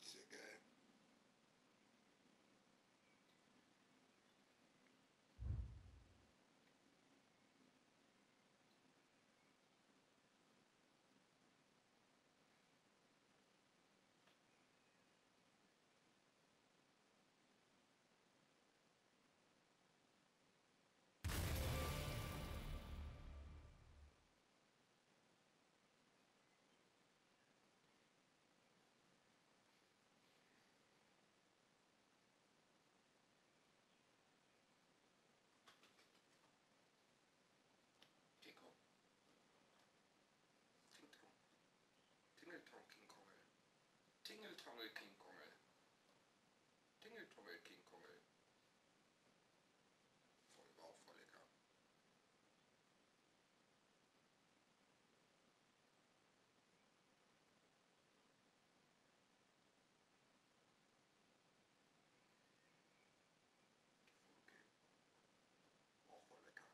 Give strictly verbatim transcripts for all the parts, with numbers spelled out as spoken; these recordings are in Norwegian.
Sehr geil. Kiko. Ting-tong. Tingeltong, King Kongel. Tingeltongel, King Kongel. Tingeltongel, King Kongel. Voll, war auch voll lecker. Okay. Auch voll lecker.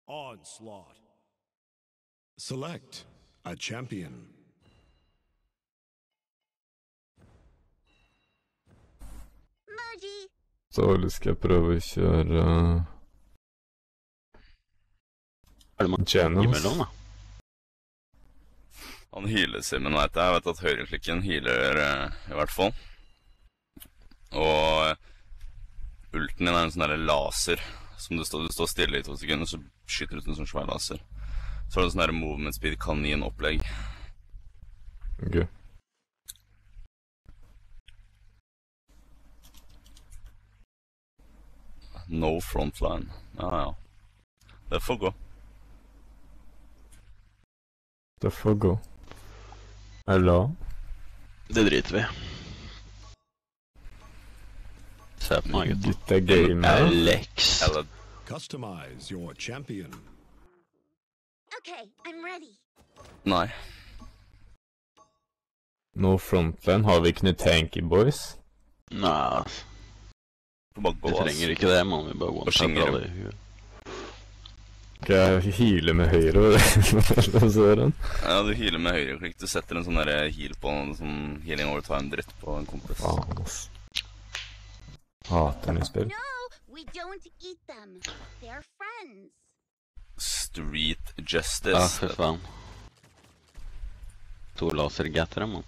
Onslaught. Select a champion. Så skal jeg prøve å kjøre Genos. Han healer Simen, vet jeg. Jeg vet at høyreklikken healer i hvert fall. Og ulten din er en sånn der laser som du står, du står stille i to sekunder, så skyter du ut en sånn svær laser. Så er det sånn der movement speed kanin-opplegg. Ok. No frontline. Ja, ja. Det får gå. Det får gå. Eller? Det driter vi. Se på meg, gutt. Gutta gamer. Alex. Eller... Customize your champion. Okay, I'm ready. Nei. No frontline. Har vi ikke noe tanky, boys? Nei, vi trenger ikke det, man. Vi bare one-tapper alle i huet. Skal jeg heale med høyre? Ja, du healer med høyre klikk. Du setter en sånn der heal på en sånn healing over time dritt på en kompis. Faen, ass. Hater den i spill. No, we don't eat them. They're friends. Street justice. Ja, for faen. To lasergattere, man.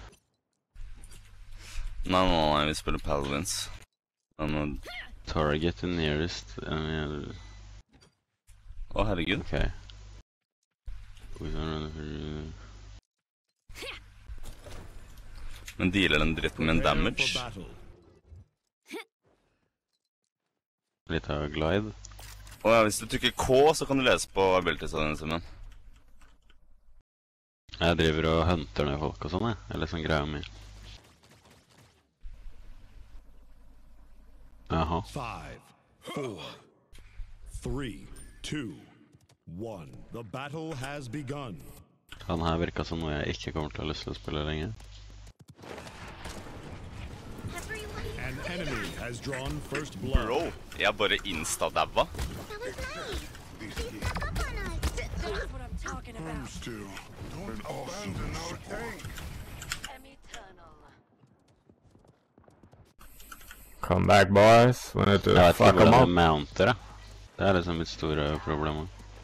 Nei, nei, nei, vi spiller Paladins. Men... Target the nearest... Uh, Å, herregud. Ok. Men dealer den dritten med en damage? Litt av glide. Å ja, hvis du trykker K, så kan du lese på abilities-en, Simen. Jeg driver og hunter ned folk og sånn, jeg. Eller sånn greia mi. Jaha. Five, four, three, two, one. The battle has begun. Han her virket som noe jeg ikke kommer til å ha lyst til å spille lenger. An enemy has drawn first blood. Bro, jeg bare insta-dabba. That was nice. He snuck up on us. That's what I'm talking about. Still, don't abandon our tank. I'm eternal. Come back, boys. We need to Jeg vet ikke fuck them hvordan up. det mounter, da. Det er liksom mitt store problem.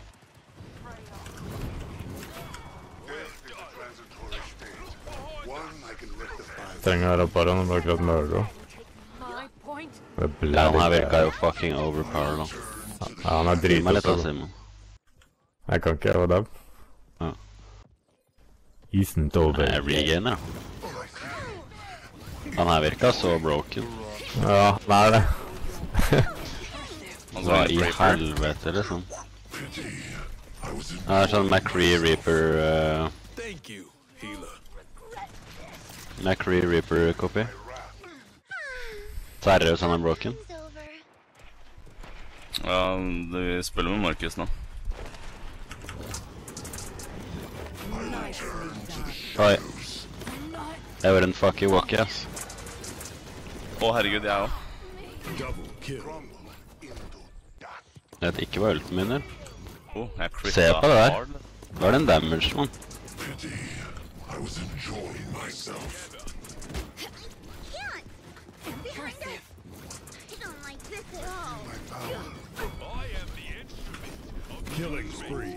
Trenger å bare noe akkurat mørder. My point. Det er Ja, han her bloody virket jo fucking overpowered, da. Ja, han er Gi meg litt av dritete. Simon. Jeg kan ikke gjøre det. Ja. Isn't over. Jeg regainer, da. Han her virket så broken. Ja, det er det. Han Hva som i er Reaper. helvete, liksom. Det er sånn McCree Reaper... Uh, Thank you, healer. McCree Reaper-copy. Seriøst, han er broken. It's over. Ja, vi spiller med Marcus nå. Oi. Det var en fucking walkie, ass. Å, herregud, jeg også. Double kill. Jeg vet ikke hva ulten min er. Å, jeg crittet Se på det der. hard. Det var den damage, man. I was enjoying myself. Can't. Behind us. I don't like this at all. Killing spree.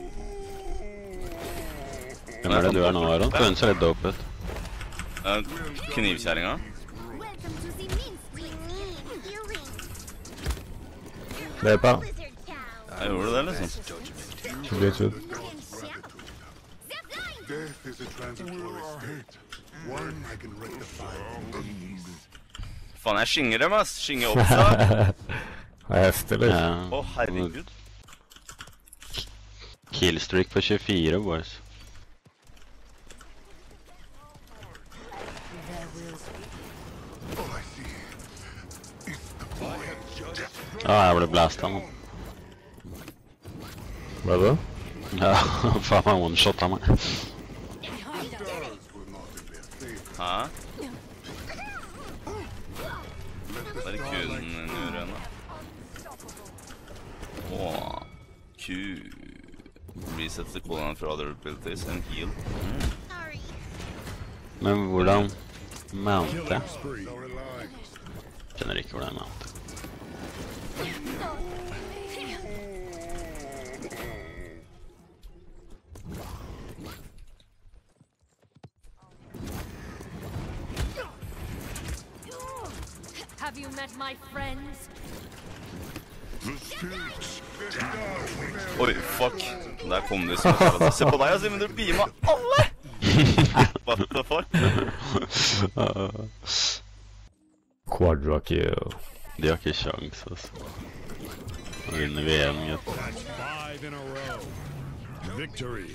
Hvem er det du er nå, Aron? Du ønsker litt dope ut. Eh, Knivkjæringa. Welcome to the Minsk. We need healing. Løpa. Lizard cow. Jeg gjorde det, liksom. Litt ut. And shout. Zip line. Death is a transitory state. One I can rectify with ease. Faen, jeg skynger dem, ass. Skynger opp, så. Det er heftig, litt. Ja. Å, herregud. Killstreak på tjuefire, boys. All I see is the void. Ja, jeg ble blastet nå. Hva er det? Ja, faen meg one-shot av meg. Behind us. Will not in their favor. Hæ? Det er kuden din gjør henne. Åh, ku. resets the cooldown for other abilities and heal. Sorry. Men hvordan mounte? Killing spree. So relax. Kjenner ikke hvordan mounte. Have you met my friends? The stilts. Oi, fuck. Der kom de som sa, se på deg, altså, men du beamet alle! What the fuck? Quadra kill. De har ikke sjans, altså. Nå vinner vi en, gutt. That's five in a row. Victory.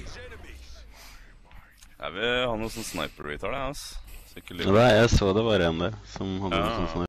Jeg vil ha noe sånn sniper-retard, jeg, ass. Så ikke Ja, jeg så det var en der, som hadde Ja. noe sånn